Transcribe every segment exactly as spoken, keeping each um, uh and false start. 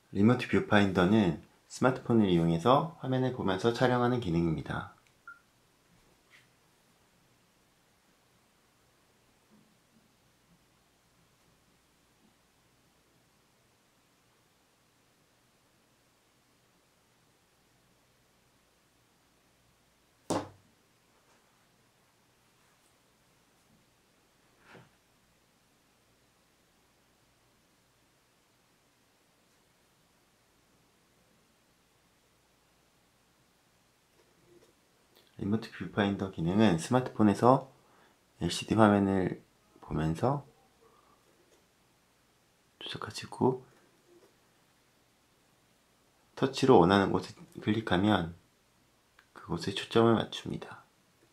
리모트 뷰파인더는 스마트폰을 이용해서 화면을 보면서 촬영하는 기능입니다. 리모트 뷰파인더 기능은 스마트폰에서 엘시디 화면을 보면서 조작하시고 터치로 원하는 곳을 클릭하면 그곳에 초점을 맞춥니다.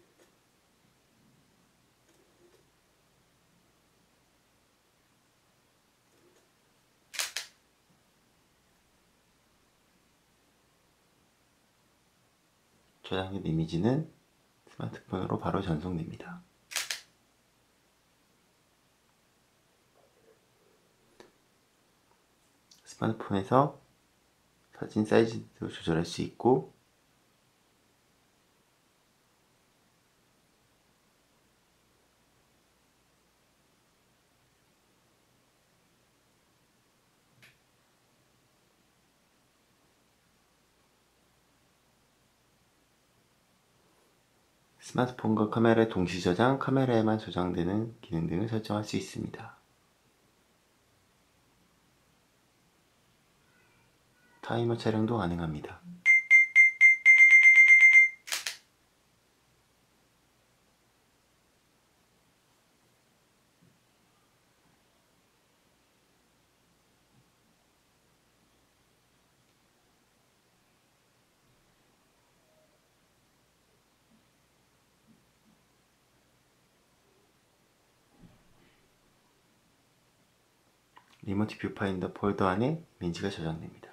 저장된 이미지는 스마트폰으로 바로 전송됩니다. 스마트폰에서 사진 사이즈도 조절할 수 있고 스마트폰과 카메라의 동시 저장, 카메라에만 저장되는 기능 등을 설정할 수 있습니다. 타이머 촬영도 가능합니다. 리모트 뷰파인더 폴더 안에 이미지가 저장됩니다.